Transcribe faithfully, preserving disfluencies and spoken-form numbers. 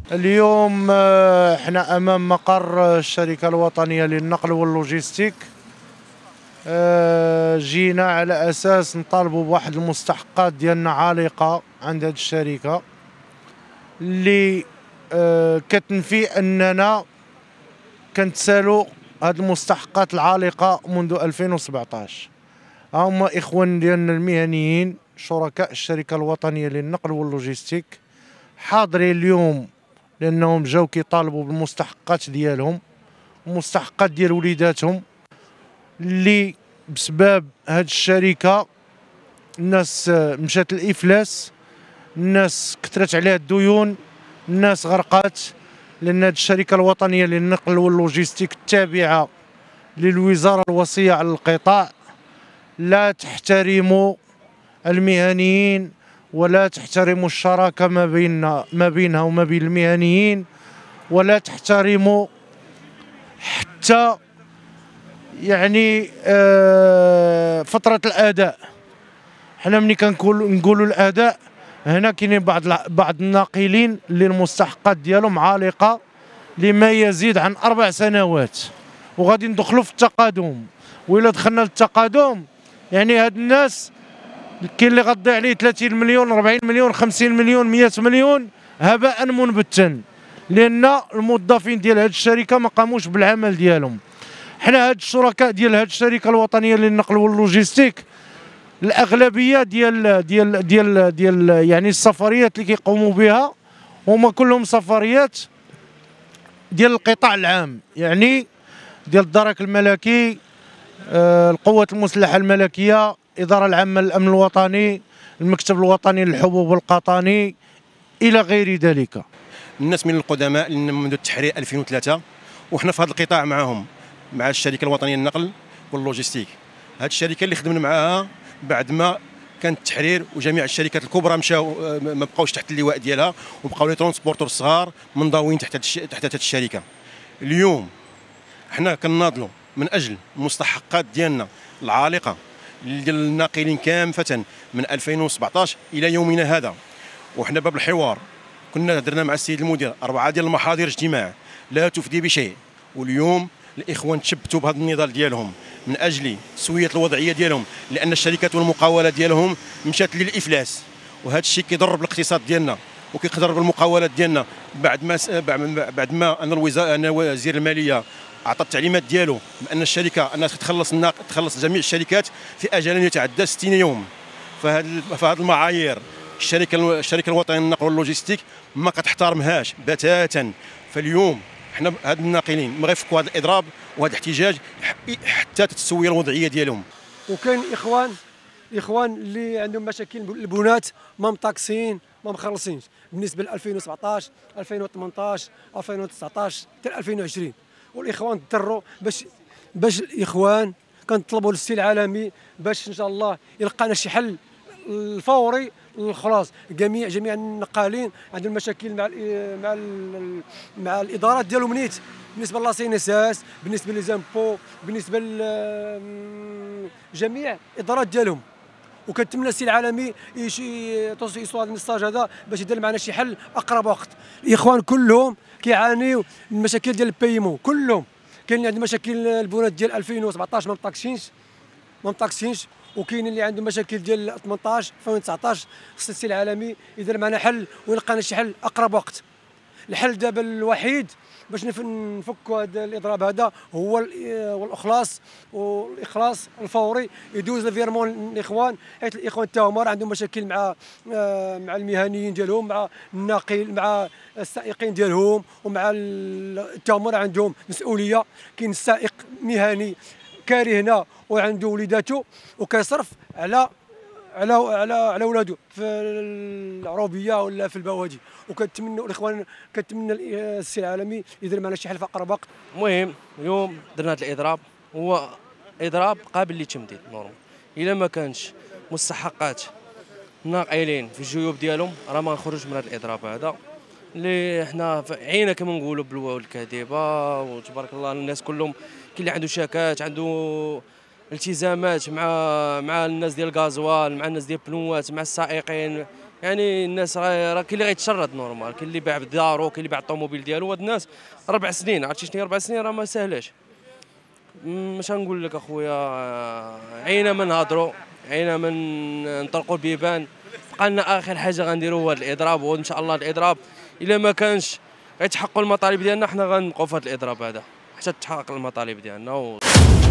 اليوم آه، احنا امام مقر الشركه الوطنيه للنقل واللوجستيك. آه، جينا على اساس نطالبوا بواحد المستحقات ديالنا عالقه عند هذه الشركه اللي آه، كتنفي اننا كنتسالوا هذه المستحقات العالقه منذ ألفين وسبعطاش. هما اخوان ديالنا المهنيين شركاء الشركه الوطنيه للنقل واللوجستيك حاضرين اليوم لانهم جاو كيطالبوا بالمستحقات ديالهم، المستحقات ديال وليداتهم اللي بسبب هاد الشركه الناس مشات الافلاس، الناس كثرت عليها الديون، الناس غرقات، لان هاد الشركه الوطنيه للنقل واللوجستيك التابعه للوزاره الوصيه على القطاع لا تحترم المهنيين ولا تحترم الشراكه ما بيننا ما بينها وما بين المهنيين، ولا تحترم حتى يعني آه فتره الاداء. حنا ملي كنقولوا نقولوا الاداء هنا كاينين بعض بعض الناقلين اللي المستحقات ديالهم عالقه لما يزيد عن اربع سنوات، وغادي ندخلوا في التقادم. وإلا دخلنا للتقادم يعني هاد الناس كاين اللي غضي عليه ثلاثين مليون أربعين مليون خمسين مليون مئة مليون هباء منبتا، لان الموظفين ديال هاد الشركه ما قاموش بالعمل ديالهم. حنا هاد الشركاء ديال هاد الشركه الوطنيه للنقل واللوجستيك الاغلبيه ديال ديال ديال ديال يعني السفريات اللي كيقوموا بها هما كلهم سفريات ديال القطاع العام، يعني ديال الدرك الملكي، آه القوات المسلحه الملكيه، الاداره العامه للامن الوطني، المكتب الوطني للحبوب والقطاني الى غير ذلك. الناس من القدماء منذ التحرير ألفين وثلاثة وحنا في هذا القطاع معهم مع الشركه الوطنيه للنقل واللوجستيك. هذه الشركه اللي خدمنا معها بعد ما كان التحرير وجميع الشركات الكبرى مشاو ما بقاوش تحت اللواء ديالها وبقاو لي ترونسبورتور صغار منضوين تحت تحت هذه الشركه. اليوم حنا كناضلوا من اجل المستحقات ديالنا العالقه ديال الناقلين كافه من ألفين وسبعطاش الى يومنا هذا. وحنا باب الحوار كنا درنا مع السيد المدير اربعه ديال المحاضر اجتماع لا تفدي بشيء، واليوم الاخوان تشبتوا بهذا النضال ديالهم من اجل تسويه الوضعيه ديالهم، لان الشركات والمقاولات ديالهم مشات للافلاس، وهذا الشيء كيضرب الاقتصاد ديالنا وكيضرب المقاولات ديالنا. بعد ما بعد ما ان الوزاره ان وزير الماليه اعطى التعليمات ديالو بان الشركه انها تخلص تخلص جميع الشركات في اجل يتعدى ستين يوم. فهذه فهذه المعايير الشركه الشركه الوطنيه للنقل واللوجستيك ما كتحترمهاش بتاتا. فاليوم حنا هاد الناقلين ما غيفكوا هذا الاضراب وهذا الاحتجاج حتى تتسوي الوضعيه ديالهم. وكاين اخوان اخوان اللي عندهم مشاكل البنات ما مطاكسين ما مخلصينش بالنسبه ل ألفين وسبعطاش ألفين وثمنطاش ألفين وتسعطاش حتى ألفين وعشرين. والاخوان اضطروا باش باش الاخوان كنطلبوا للسي العالمي باش ان شاء الله يلقى لنا شي حل الفوري خلاص. جميع جميع النقالين عندهم مشاكل مع ال مع ال مع الادارات ديالهم نيت، بالنسبه لاسينيساس، بالنسبه لزامبو، بالنسبه لجميع الادارات ديالهم. وكنتمنى السي العالمي توصي يسوى هذا الميساج هذا باش يدير معنا شي حل اقرب وقت. الاخوان كلهم كيعانيوا من المشاكل ديال البيمون كلهم. كاين اللي عنده مشاكل البنات ديال ألفين وسبعطاش ما مطاكسينش ما مطاكسينش، وكاين اللي عنده مشاكل ديال ثمنطاش ألفين وتسعطاش. خص السي العالمي يدير معنا حل ويلقى لنا شي حل اقرب وقت. الحل دابا الوحيد باش نفكوا هذا الاضراب هذا هو الاخلاص والاخلاص الفوري، يدوز الفيرمون للاخوان، حيت الاخوان حتى هما عندهم مشاكل مع مع المهنيين ديالهم، مع الناقل مع السائقين ديالهم، ومع حتى هما عندهم مسؤوليه. كاين السائق مهني كارهنا وعنده وليداته وكيصرف على على على على ولادو في العروبيه ولا في البوادي. وكنتمنوا الاخوان كنتمنى السي العالمي يدير معنا شي حل في اقرب وقت. المهم اليوم درنا هذا الاضراب، هو اضراب قابل للتمديد نورمال. الا ما كانش مستحقات ناقلين في الجيوب ديالهم راه ما نخرجوش من هذا الاضراب هذا اللي حنا عينا كما نقولوا بالواو والكذبه. وتبارك الله الناس كلهم، كاين اللي عنده شاكات، عنده التزامات مع مع الناس ديال الغازوال، مع الناس ديال البنوات، مع السائقين، يعني الناس راه كاين اللي غيتشرد نورمال، كاين اللي باع بدارو، كاين اللي باع الطوموبيل ديالو. هاد الناس ربع سنين، عرفتي شنو هي ربع سنين؟ راه ما ساهلاش. مش غنقول لك اخويا عينا ما نهضروا، عينا ما نطلقوا البيبان. بقى لنا اخر حاجه غنديروا هو هذا الاضراب، وان شاء الله الاضراب الا ما كانش غيتحققوا المطالب ديالنا، حنا غنبقاو في هذا الاضراب هذا حتى تتحقق المطالب ديالنا.